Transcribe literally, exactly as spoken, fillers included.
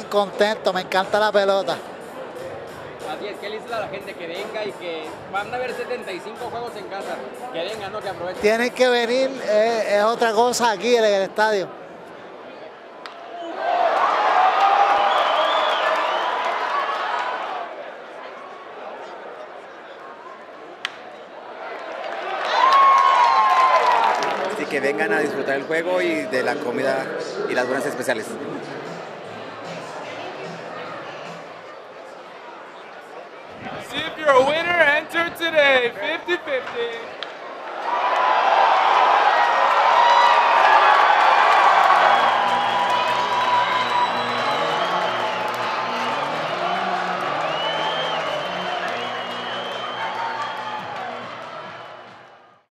contento, me encanta la pelota. Así es, que le dices a la gente que venga y que van a haber setenta y cinco juegos en casa, que vengan, ¿no? Que aprovechen. Tienen que venir, eh, es otra cosa aquí en el estadio. Así que vengan a disfrutar el juego y de la comida y las buenas especiales. See if you're a winner, enter today, fifty fifty.